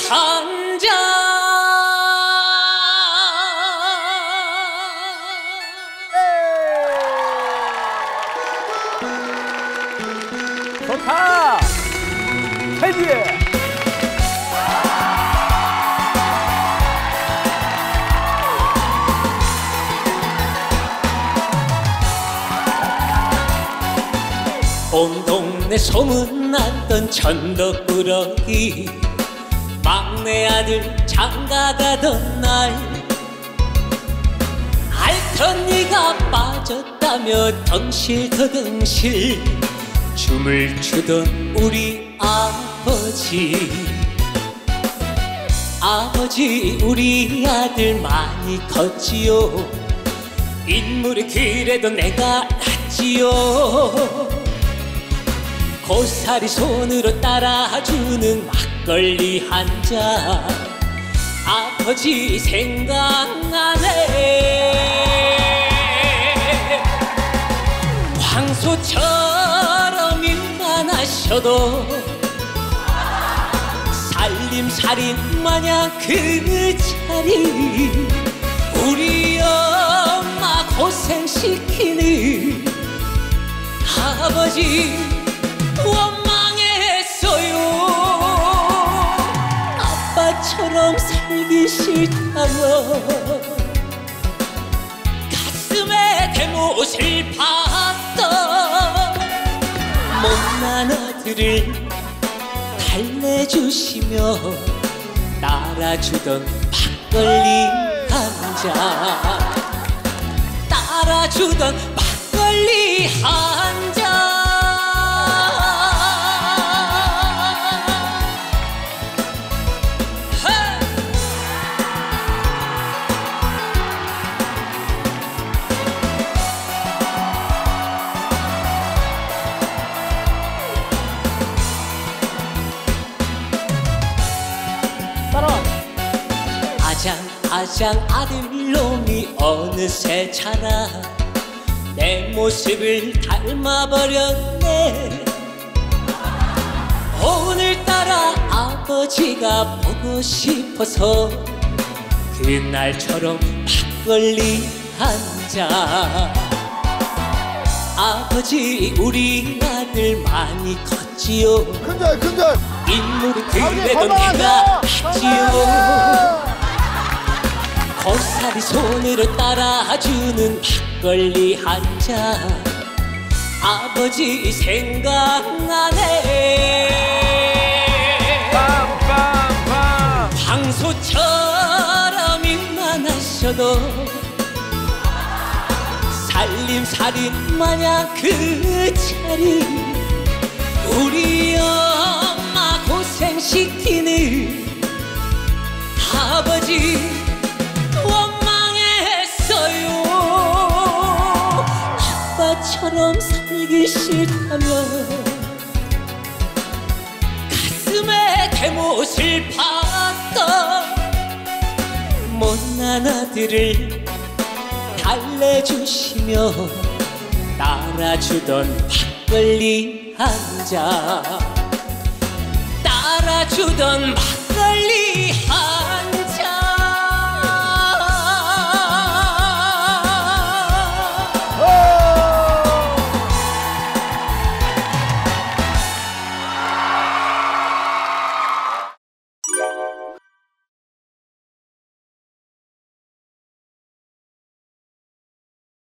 한 잔. 좋다. 테디. 온 동네 소문났던 천덕꾸러기, 막내 아들 장가가던 날 알던 네가 빠졌다며 덩실더덩실 춤을 추던 우리 아버지. 아버지, 우리 아들 많이 컸지요. 인물이 그래도 내가 낫지요. 고사리 손으로 따라주는 막걸리 한 잔, 아버지 생각나네. 황소처럼 일만 하셔도 살림살이 마냥 그 자리, 우리 엄마 고생시키는 아버지 원망했어요. 아빠처럼 살기 싫다며 가슴에 대못을 박던 못난 아들을 달래주시며 따라주던 막걸리 한 잔, 따라주던 막걸리 한 잔. 아장 아들놈이 어느새 자라 내 모습을 닮아버렸네. 오늘따라 아버지가 보고 싶어서 그날처럼 막걸리 한 잔. 아버지, 우리 아들 많이 컸지요. 큰절 인물이 그래도 내가 낫지요. 고사리 손으로 따라주는 막걸리 한 잔, 아버지 생각나네. 황소처럼 일만 하셔도 살림살이 마냥 그 자리, 우리 엄마 고생시키는 아버지 원망했어요. 아빠처럼 살기 싫다며 가슴에 대못을 박던 못난 아들을 달래주시며 따라주던 막걸리 한 잔, 따라주던